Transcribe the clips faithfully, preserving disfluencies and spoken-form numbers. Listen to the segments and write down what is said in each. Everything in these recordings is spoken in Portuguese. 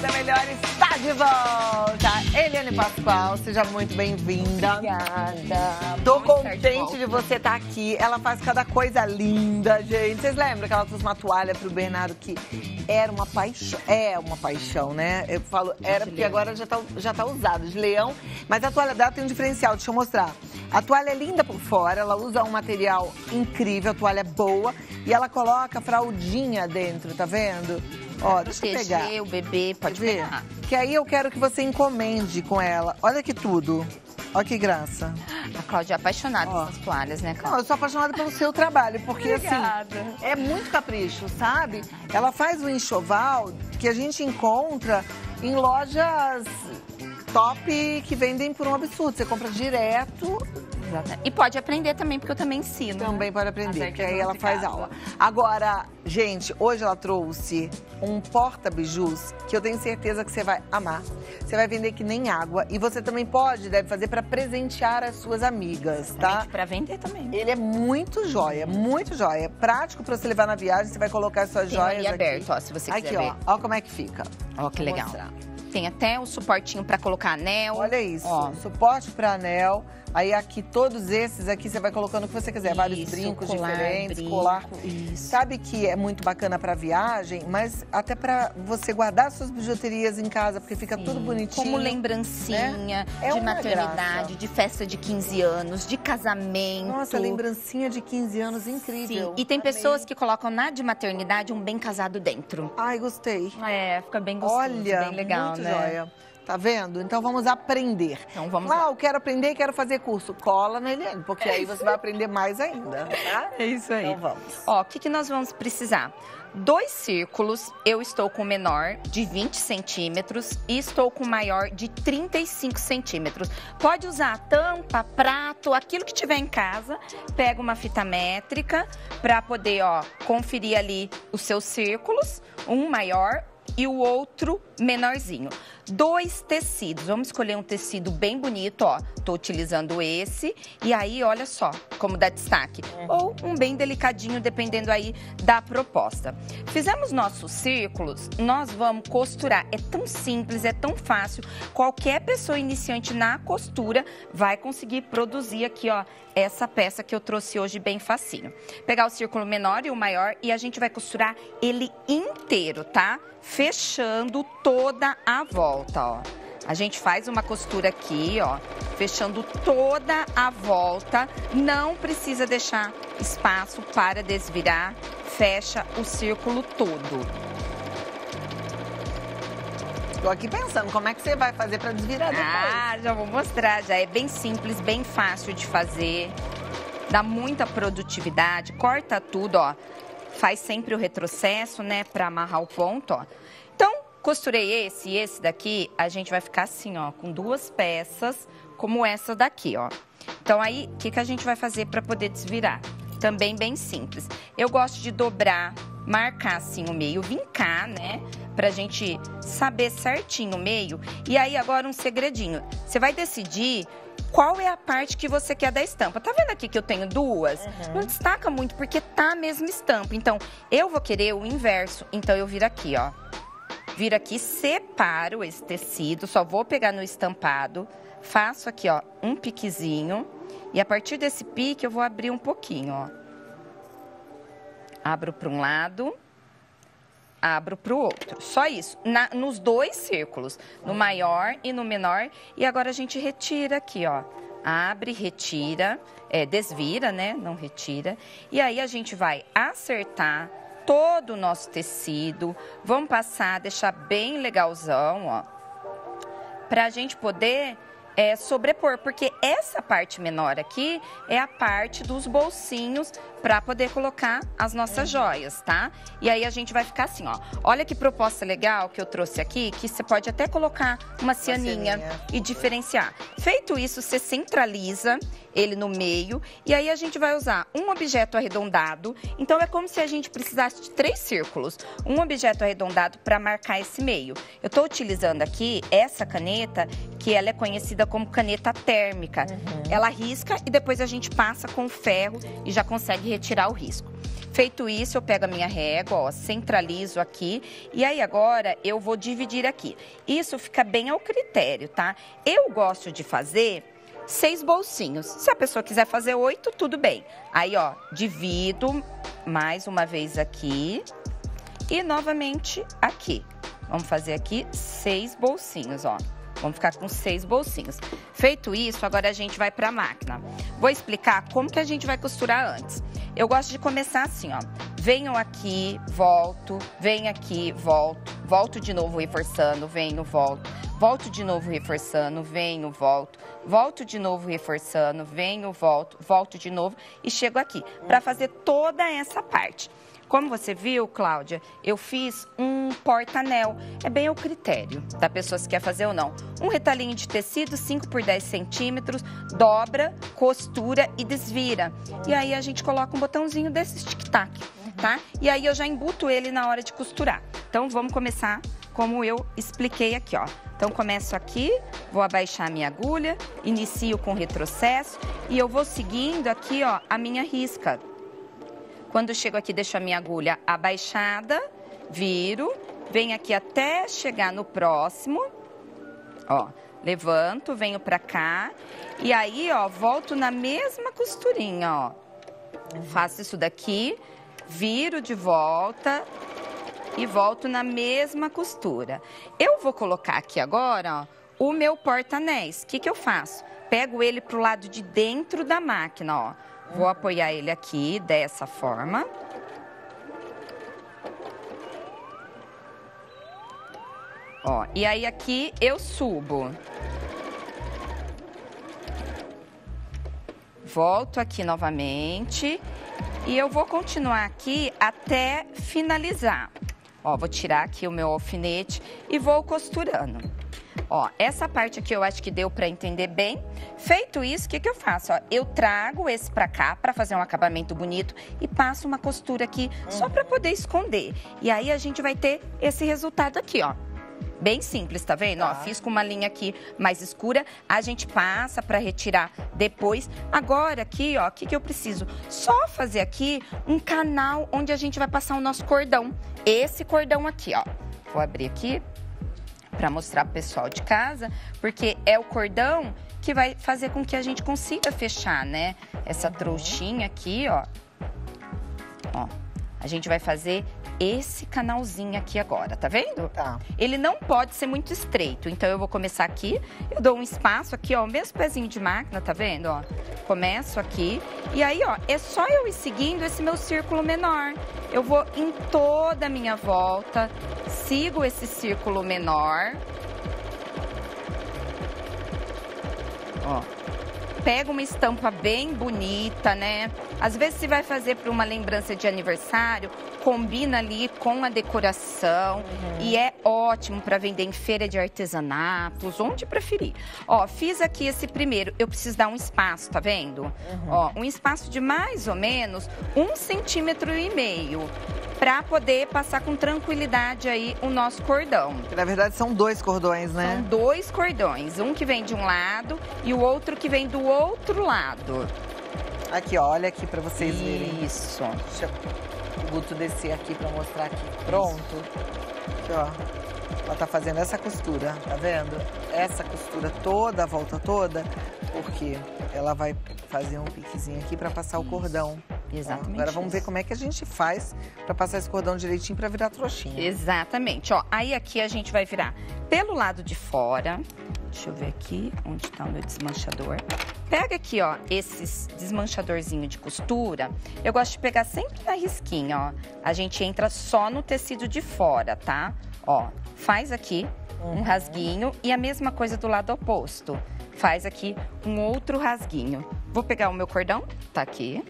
da Melhor está de volta. Eliane Pascoal, seja muito bem-vinda. Obrigada. Tô Muito contente de, de você estar aqui. Ela faz cada coisa linda, gente. Vocês lembram que ela trouxe uma toalha pro Bernardo que era uma paixão? É uma paixão, né? Eu falo, era porque agora já tá, já tá usado, de leão. Mas a toalha dela tem um diferencial, deixa eu mostrar. A toalha é linda por fora, ela usa um material incrível, a toalha é boa. E ela coloca a fraldinha dentro, tá vendo? Ó, deixa eu pegar. o bebê, pode ver. pegar. Que aí eu quero que você encomende com ela. Olha que tudo. Olha que graça. A Cláudia é apaixonada Ó. nessas toalhas, né, Não, Cláudia? eu sou apaixonada pelo seu trabalho, porque Obrigada. assim, é muito capricho, sabe? Ela faz um enxoval que a gente encontra em lojas top que vendem por um absurdo. Você compra direto. E pode aprender também, porque eu também ensino. Também né? pode aprender, As porque aí ela artes faz de casa. aula. Agora, gente, hoje ela trouxe um porta-bijus que eu tenho certeza que você vai amar. Você vai vender que nem água. E você também pode, deve fazer para presentear as suas amigas, tá? Para vender também. Ele é muito joia, muito joia. Prático para você levar na viagem, você vai colocar as suas Tem joias ali aqui. aberto, ó, se você quiser Aqui, ver. ó, ó como é que fica. Ó, que Vou legal. mostrar. Tem até o suportinho para colocar anel. Olha isso, Ó. suporte para anel. Aí aqui, todos esses aqui, você vai colocando o que você quiser. Vários Isso, brincos colar, diferentes, brinco, colar. isso. Sabe que é muito bacana para viagem, mas até para você guardar suas bijuterias em casa, porque fica tudo bonitinho. Como lembrancinha É de uma maternidade, graça. de festa de quinze anos, de casamento. Nossa, lembrancinha de quinze anos, incrível. Sim. E tem Amei. pessoas que colocam na de maternidade um bem casado dentro. Ai, gostei. É, fica bem gostoso, Olha, bem legal, muito né? joia. Tá vendo? Então vamos aprender. Então vamos ah, lá. eu quero aprender e quero fazer curso. Cola na Eliane, porque aí você vai aprender mais ainda, tá? É isso aí. Então vamos. Ó, o que, que nós vamos precisar? Dois círculos, eu estou com o menor de vinte centímetros e estou com o maior de trinta e cinco centímetros. Pode usar tampa, prato, aquilo que tiver em casa. Pega uma fita métrica para poder, ó, conferir ali os seus círculos, um maior e o outro menorzinho. Dois tecidos, vamos escolher um tecido bem bonito, ó, tô utilizando esse, e aí olha só como dá destaque, ou um bem delicadinho, dependendo aí da proposta. Fizemos nossos círculos, nós vamos costurar, é tão simples, é tão fácil, qualquer pessoa iniciante na costura vai conseguir produzir aqui, ó, essa peça que eu trouxe hoje bem facinho. Pegar o círculo menor e o maior e a gente vai costurar ele inteiro, tá? Fechando toda a volta, ó. A gente faz uma costura aqui, ó, fechando toda a volta. Não precisa deixar espaço para desvirar. Fecha o círculo todo. Tô aqui pensando, como é que você vai fazer para desvirar depois? Ah, já vou mostrar. Já é bem simples, bem fácil de fazer. Dá muita produtividade. Corta tudo, ó. Faz sempre o retrocesso, né, para amarrar o ponto, ó. Então, costurei esse e esse daqui, a gente vai ficar assim, ó, com duas peças, como essa daqui, ó. Então, aí, o que, que a gente vai fazer para poder desvirar? Também bem simples. Eu gosto de dobrar, marcar assim o meio, vincar, né, pra gente saber certinho o meio. E aí, agora um segredinho. Você vai decidir qual é a parte que você quer da estampa. Tá vendo aqui que eu tenho duas? Uhum. Não destaca muito, porque tá a mesma estampa. Então, eu vou querer o inverso. Então, eu viro aqui, ó. Viro aqui, separo esse tecido, só vou pegar no estampado. Faço aqui, ó, um piquezinho. E a partir desse pique, eu vou abrir um pouquinho, ó. Abro para um lado, abro para o outro. Só isso, na, nos dois círculos, no maior e no menor. E agora a gente retira aqui, ó. Abre, retira, é, desvira, né? Não retira. E aí a gente vai acertar todo o nosso tecido. Vamos passar, deixar bem legalzão, ó. Pra gente poder é, sobrepor, porque essa parte menor aqui é a parte dos bolsinhos para poder colocar as nossas joias, tá? E aí a gente vai ficar assim, ó. Olha que proposta legal que eu trouxe aqui, que você pode até colocar uma cianinha, uma cianinha e diferenciar. Feito isso, você centraliza ele no meio e aí a gente vai usar um objeto arredondado. Então é como se a gente precisasse de três círculos, um objeto arredondado para marcar esse meio. Eu tô utilizando aqui essa caneta, que ela é conhecida como caneta térmica. Uhum. Ela risca e depois a gente passa com o ferro e já consegue retirar o risco. Feito isso, eu pego a minha régua, ó, centralizo aqui. E aí, agora, eu vou dividir aqui. Isso fica bem ao critério, tá? Eu gosto de fazer seis bolsinhos. Se a pessoa quiser fazer oito, tudo bem. Aí, ó, divido mais uma vez aqui e novamente aqui. Vamos fazer aqui seis bolsinhos, ó. Vamos ficar com seis bolsinhos. Feito isso, agora a gente vai para a máquina. Vou explicar como que a gente vai costurar antes. Eu gosto de começar assim, ó. Venho aqui, volto, venho aqui, volto, volto de novo reforçando, venho, volto, volto de novo reforçando, venho, volto, volto de novo reforçando, venho, volto, volto de novo e chego aqui para fazer toda essa parte. Como você viu, Cláudia, eu fiz um porta-anel. É bem ao critério da pessoa se quer fazer ou não. Um retalhinho de tecido, cinco por dez centímetros, dobra, costura e desvira. E aí a gente coloca um botãozinho desse tic-tac, tá? E aí eu já embuto ele na hora de costurar. Então vamos começar como eu expliquei aqui, ó. Então começo aqui, vou abaixar a minha agulha, inicio com retrocesso e eu vou seguindo aqui, ó, a minha risca. Quando eu chego aqui, deixo a minha agulha abaixada, viro, venho aqui até chegar no próximo, ó, levanto, venho pra cá, e aí, ó, volto na mesma costurinha, ó. Faço isso daqui, viro de volta e volto na mesma costura. Eu vou colocar aqui agora, ó, o meu porta-anéis. O que que eu faço? Pego ele pro lado de dentro da máquina, ó. Vou apoiar ele aqui, dessa forma. Ó, e aí aqui eu subo. Volto aqui novamente. E eu vou continuar aqui até finalizar. Ó, vou tirar aqui o meu alfinete e vou costurando. Ó, essa parte aqui eu acho que deu pra entender bem. Feito isso, o que que eu faço? Ó, eu trago esse pra cá pra fazer um acabamento bonito e passo uma costura aqui só pra poder esconder. E aí a gente vai ter esse resultado aqui, ó. Bem simples, tá vendo? Tá. Ó, fiz com uma linha aqui mais escura, a gente passa pra retirar depois. Agora aqui, ó, o que que eu preciso? Só fazer aqui um canal onde a gente vai passar o nosso cordão. Esse cordão aqui, ó. Vou abrir aqui para mostrar pro pessoal de casa, porque é o cordão que vai fazer com que a gente consiga fechar, né? Essa trouxinha aqui, ó. Ó, a gente vai fazer esse canalzinho aqui agora, tá vendo? Tá. Ele não pode ser muito estreito, então eu vou começar aqui, eu dou um espaço aqui, ó, o mesmo pezinho de máquina, tá vendo, ó? Começo aqui, e aí, ó, é só eu ir seguindo esse meu círculo menor. Eu vou em toda a minha volta, sigo esse círculo menor. Ó. Pega uma estampa bem bonita, né? Às vezes você vai fazer para uma lembrança de aniversário, combina ali com a decoração, uhum. E é ótimo para vender em feira de artesanatos, onde preferir. Ó, fiz aqui esse primeiro, eu preciso dar um espaço, tá vendo? Uhum. Ó, um espaço de mais ou menos um centímetro e meio, para poder passar com tranquilidade aí o nosso cordão. Que, na verdade, são dois cordões, né? São dois cordões, um que vem de um lado e o outro que vem do outro lado. Aqui, ó, olha aqui para vocês verem. Isso. Deixa o Guto descer aqui para mostrar aqui. Pronto. Aqui, ó. Ela tá fazendo essa costura, tá vendo? Essa costura toda, a volta toda, porque ela vai fazer um piquezinho aqui para passar o cordão. Exatamente. Ó, agora vamos ver como é que a gente faz para passar esse cordão direitinho para virar trouxinha. Exatamente. Ó, aí aqui a gente vai virar pelo lado de fora. Deixa eu ver aqui onde tá o meu desmanchador. Pega aqui, ó, esses desmanchadorzinho de costura. Eu gosto de pegar sempre na risquinha, ó. A gente entra só no tecido de fora, tá? Ó, faz aqui um rasguinho e a mesma coisa do lado oposto. Faz aqui um outro rasguinho. Vou pegar o meu cordão, tá aqui.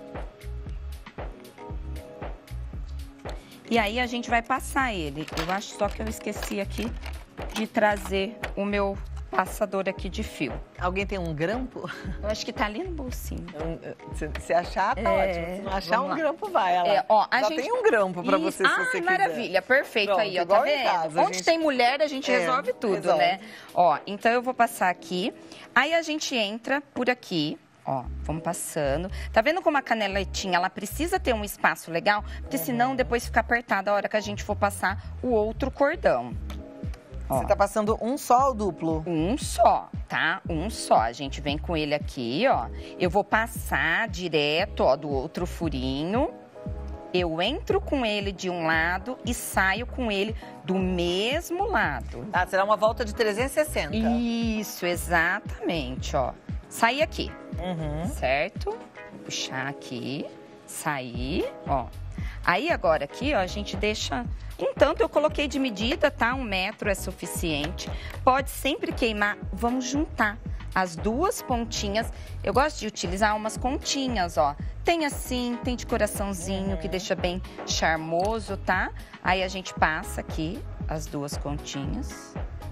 E aí a gente vai passar ele. Eu acho só que eu esqueci aqui de trazer o meu passador aqui de fio. Alguém tem um grampo? Eu acho que tá ali no bolsinho. Se, se achar, tá é, ótimo. Se não achar um grampo, vai. Ela. É, ó, a Já gente... tem um grampo pra você, ah, se você quiser. Maravilha, perfeito. Pronto, aí, ó, tá vendo? casa, Onde gente... tem mulher, a gente é, resolve tudo, resolve. né? Ó, então eu vou passar aqui. Aí a gente entra por aqui, Ó, vamos passando. Tá vendo como a caneletinha, ela precisa ter um espaço legal? Porque uhum. senão depois fica apertada a hora que a gente for passar o outro cordão. Ó. Você tá passando um só ou duplo? Um só, tá? Um só. A gente vem com ele aqui, ó. Eu vou passar direto, ó, do outro furinho. Eu entro com ele de um lado e saio com ele do mesmo lado. Tá, será uma volta de trezentos e sessenta. Isso, exatamente, ó. Saí aqui, uhum. certo? Vou puxar aqui, sair, ó. Aí agora aqui, ó, a gente deixa... Entanto, eu coloquei de medida, tá? Um metro é suficiente. Pode sempre queimar. Vamos juntar as duas pontinhas. Eu gosto de utilizar umas continhas, ó. Tem assim, tem de coraçãozinho, uhum. que deixa bem charmoso, tá? Aí a gente passa aqui as duas continhas.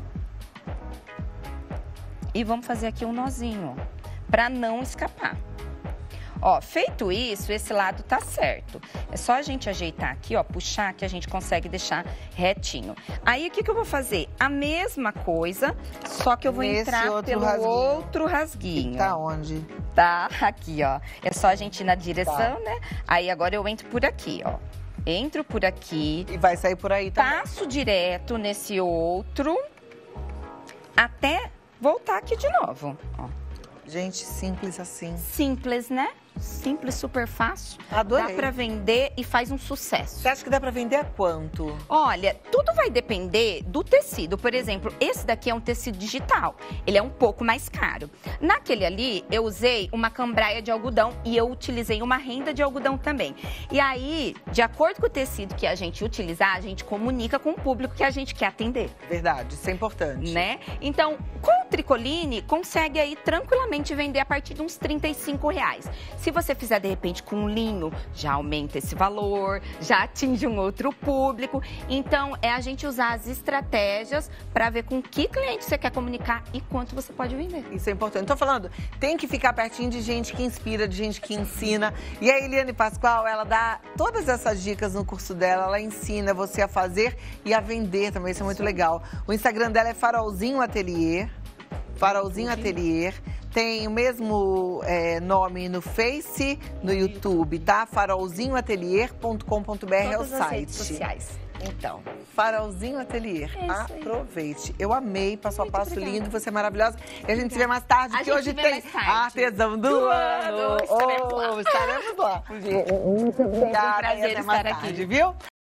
E vamos fazer aqui um nozinho, ó, pra não escapar. Ó, feito isso, esse lado tá certo. É só a gente ajeitar aqui, ó, puxar que a gente consegue deixar retinho. Aí, o que que eu vou fazer? A mesma coisa, só que eu vou Nesse entrar outro pelo rasguinho. outro rasguinho. E tá onde? Tá aqui, ó. É só a gente ir na direção, tá. né? Aí, agora eu entro por aqui, ó. Entro por aqui. E vai sair por aí também. Passo direto nesse outro, até voltar aqui de novo, ó. Gente, simples assim. Simples, né? Simples, super fácil. Adorei. Dá pra vender e faz um sucesso. Você acha que dá pra vender a quanto? Olha, tudo vai depender do tecido. Por exemplo, esse daqui é um tecido digital. Ele é um pouco mais caro. Naquele ali, eu usei uma cambraia de algodão e eu utilizei uma renda de algodão também. E aí, de acordo com o tecido que a gente utilizar, a gente comunica com o público que a gente quer atender. Verdade, isso é importante. Né? Então, com o tricoline, consegue aí tranquilamente vender a partir de uns trinta e cinco reais. Se você fizer, de repente, com linho, já aumenta esse valor, já atinge um outro público. Então, é a gente usar as estratégias para ver com que cliente você quer comunicar e quanto você pode vender. Isso é importante. Tô falando, tem que ficar pertinho de gente que inspira, de gente que ensina. E a Eliane Pascoal, ela dá todas essas dicas no curso dela. Ela ensina você a fazer e a vender também. Isso é muito legal. O Instagram dela é Farolzinho Ateliê. Farolzinho Ateliê. Tem o mesmo é, nome no Face, no YouTube, tá? farolzinho ateliê ponto com ponto br é o Todas as site. redes sociais. Então, Farolzinho Ateliê. É Aproveite. Eu amei, passo a passo obrigada. lindo, você é maravilhosa. E a gente se vê mais tarde, A porque gente hoje vê tem mais tarde. Artesão do, Do ano. ano. Estaremos lá. Oh, estaremos lá. Muito Obrigada, prazer e até mais estar aqui. tarde, viu?